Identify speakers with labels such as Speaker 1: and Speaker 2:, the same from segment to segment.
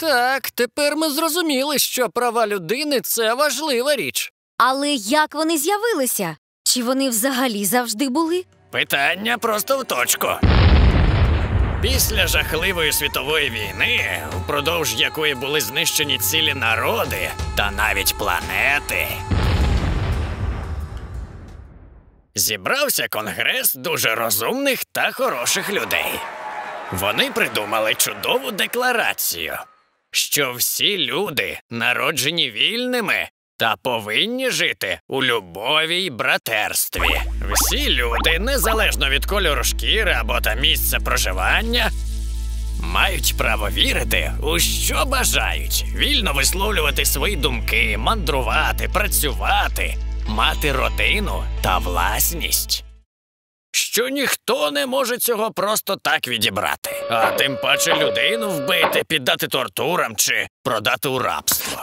Speaker 1: Так, тепер ми зрозуміли, що права людини – це важлива річ.
Speaker 2: Але як вони з'явилися? Чи вони взагалі завжди були?
Speaker 3: Питання просто в точку. Після жахливої світової війни, впродовж якої були знищені цілі народи та навіть планети, зібрався конгрес дуже розумних та хороших людей. Вони придумали чудову декларацію, що всі люди народжені вільними та повинні жити у любові й братерстві. Всі люди, незалежно від кольору шкіри або та місця проживання, мають право вірити у що бажають, вільно висловлювати свої думки, мандрувати, працювати, мати родину та власність. Що ніхто не може цього просто так відібрати. А тим паче людину вбити, піддати тортурам чи продати у рабство.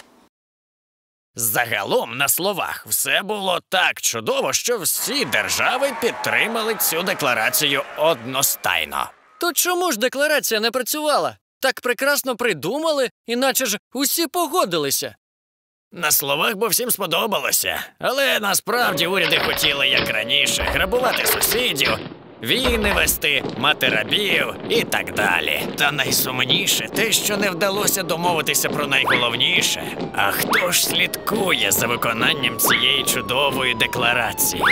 Speaker 3: Загалом, на словах, все було так чудово, що всі держави підтримали цю декларацію одностайно.
Speaker 1: То чому ж декларація не працювала? Так прекрасно придумали, іначе ж усі погодилися.
Speaker 3: На словах, бо всім сподобалося. Але насправді уряди хотіли, як раніше, грабувати сусідів, війни вести, мати рабів і так далі. Та найсумніше те, що не вдалося домовитися про найголовніше. А хто ж слідкує за виконанням цієї чудової декларації?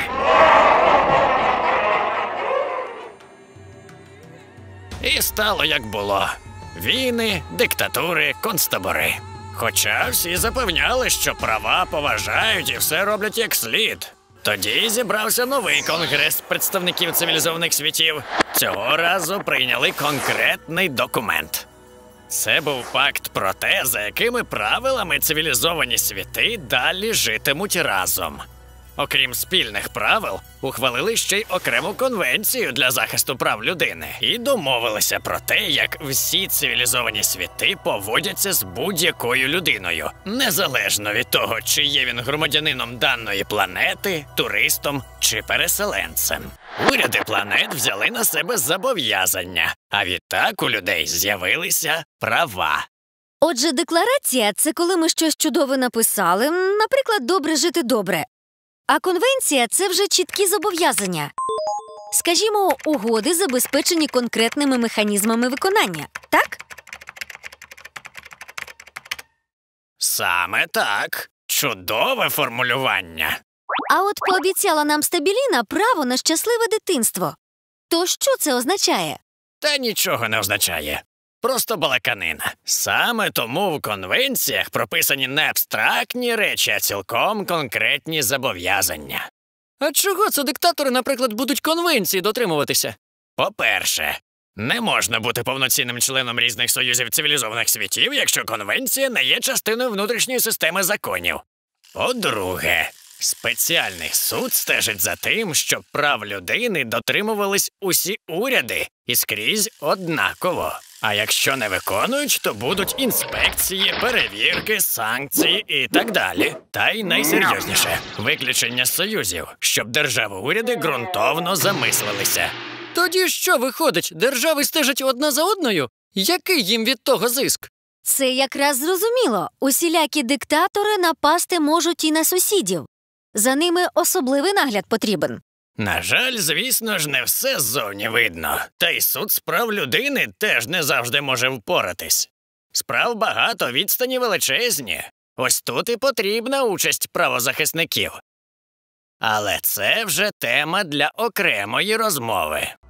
Speaker 3: І стало, як було. Війни, диктатури, концтабори. Хоча всі запевняли, що права поважають і все роблять як слід. Тоді зібрався новий конгрес представників цивілізованих світів. Цього разу прийняли конкретний документ. Це був пакт про те, за якими правилами цивілізовані світи далі житимуть разом. Окрім спільних правил, ухвалили ще й окрему конвенцію для захисту прав людини і домовилися про те, як всі цивілізовані світи поводяться з будь-якою людиною, незалежно від того, чи є він громадянином даної планети, туристом чи переселенцем. Уряди планет взяли на себе зобов'язання, а відтак у людей з'явилися права.
Speaker 2: Отже, декларація – це коли ми щось чудове написали, наприклад, «добре жити добре». А конвенція – це вже чіткі зобов'язання. Скажімо, угоди, забезпечені конкретними механізмами виконання, так?
Speaker 3: Саме так. Чудове формулювання.
Speaker 2: А от пообіцяла нам Стабіліна право на щасливе дитинство. То що це означає?
Speaker 3: Та нічого не означає. Просто балаканина. Саме тому в конвенціях прописані не абстрактні речі, а цілком конкретні зобов'язання.
Speaker 1: А чого це диктатори, наприклад, будуть конвенції дотримуватися?
Speaker 3: По-перше, не можна бути повноцінним членом різних союзів цивілізованих світів, якщо конвенція не є частиною внутрішньої системи законів. По-друге, спеціальний суд стежить за тим, щоб прав людини дотримувались усі уряди і скрізь однаково. А якщо не виконують, то будуть інспекції, перевірки, санкції і так далі. Та й найсерйозніше – виключення з союзів, щоб держави-уряди ґрунтовно замислилися.
Speaker 1: Тоді що виходить, держави стежать одна за одною? Який їм від того зиск?
Speaker 2: Це якраз зрозуміло. Усілякі диктатори напасти можуть і на сусідів. За ними особливий нагляд потрібен.
Speaker 3: На жаль, звісно ж, не все ззовні видно. Та й суд з прав людини теж не завжди може впоратись. Справ багато, відстані величезні. Ось тут і потрібна участь правозахисників. Але це вже тема для окремої розмови.